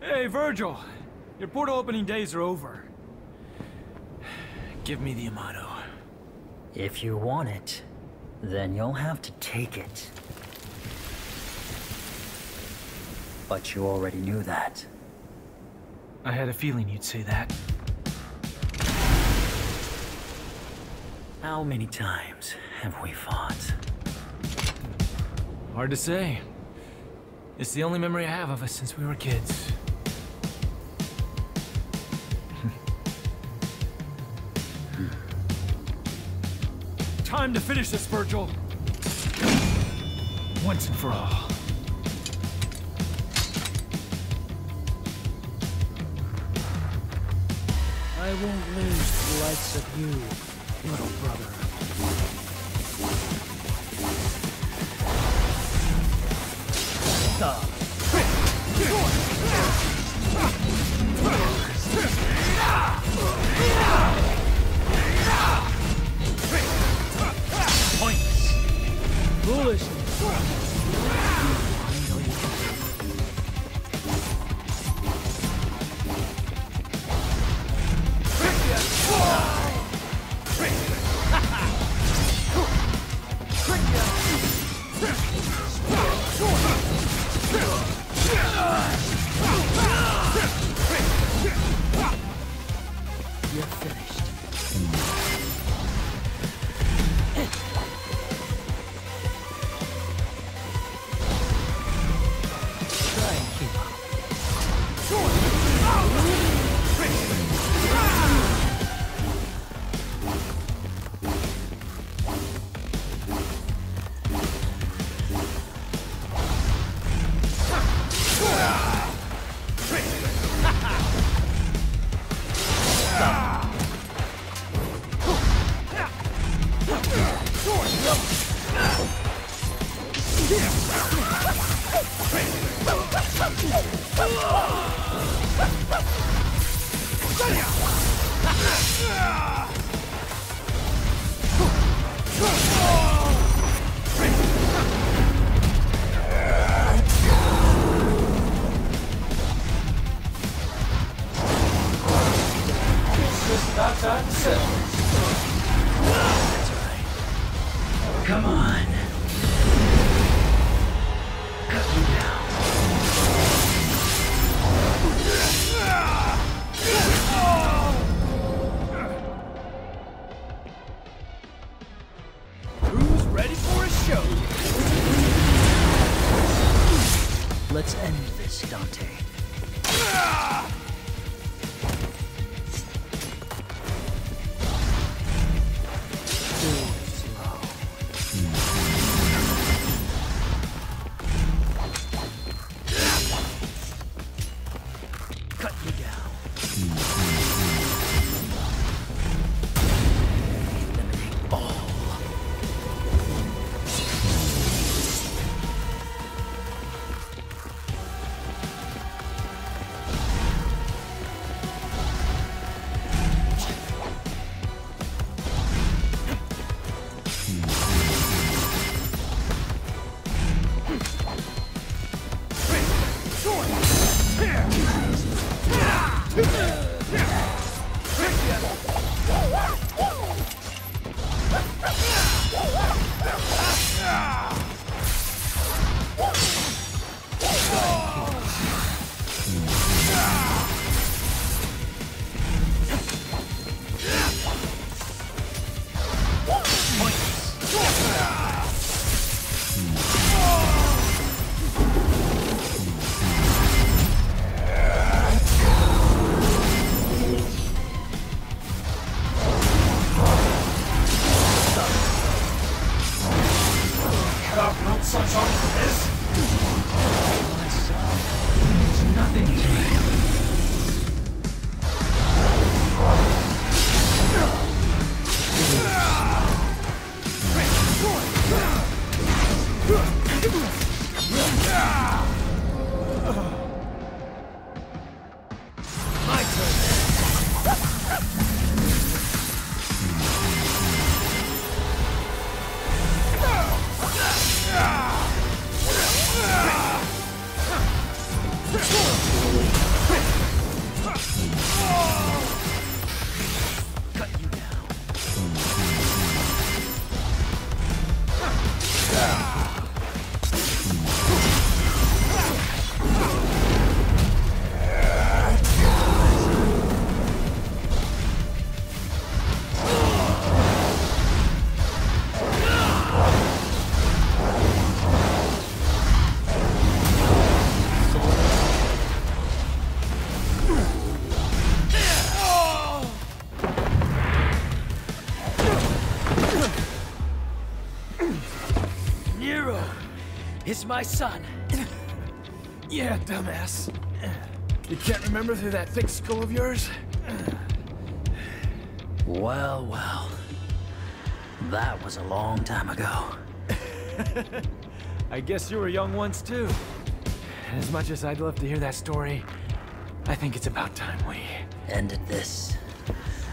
Hey, Vergil. Your portal opening days are over. Give me the Amato. If you want it, then you'll have to take it. But you already knew that. I had a feeling you'd say that. How many times have we fought? Hard to say. It's the only memory I have of us since we were kids. Time to finish this, Vergil. Once and for all. I won't lose to the likes of you, little brother. Stop. Pointless. Foolishness. You're finished. Try and keep up. That's right. Come on. Cut you down. Who's ready for a show? Let's end this, Dante. Too slow. is my son. Yeah, dumbass. You can't remember through that thick skull of yours? Well, well. That was a long time ago. I guess you were young once too. As much as I'd love to hear that story, I think it's about time we... Ended this.